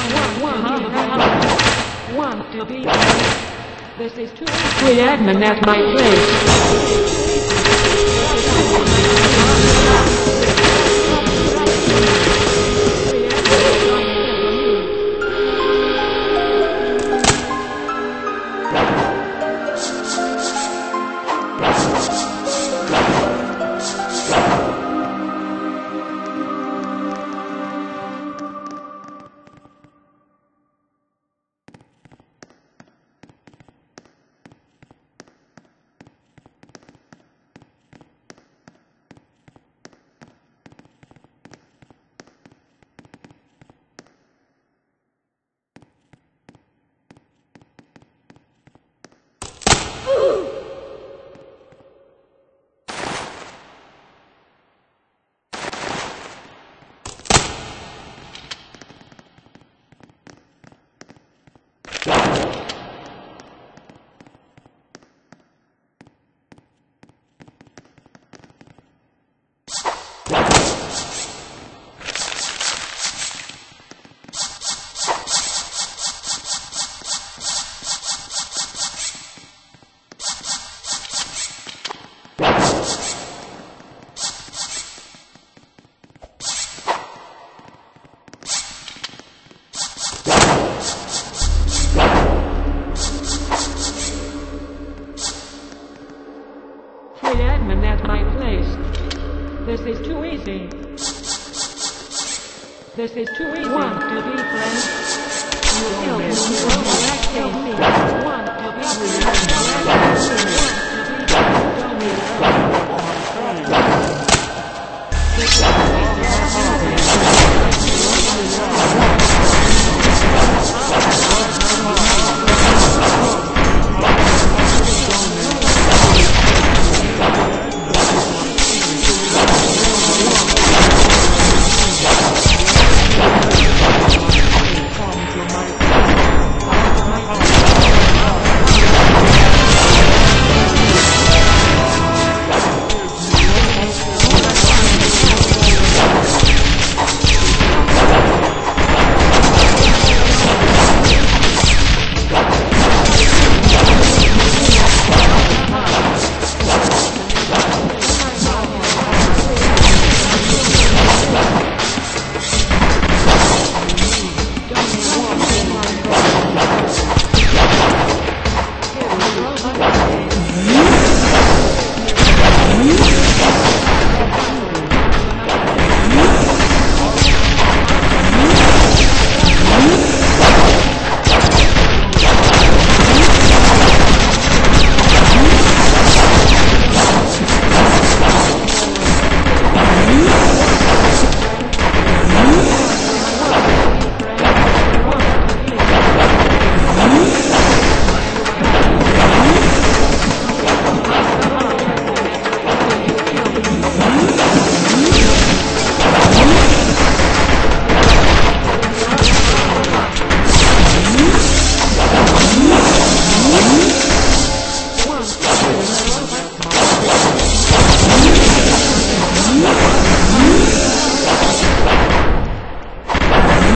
One to be. This is too. Free admin at my place. Admin at my place. This is too easy. This is too easy. Want to be friends? You killed me. Want to be friends? Want to be friends?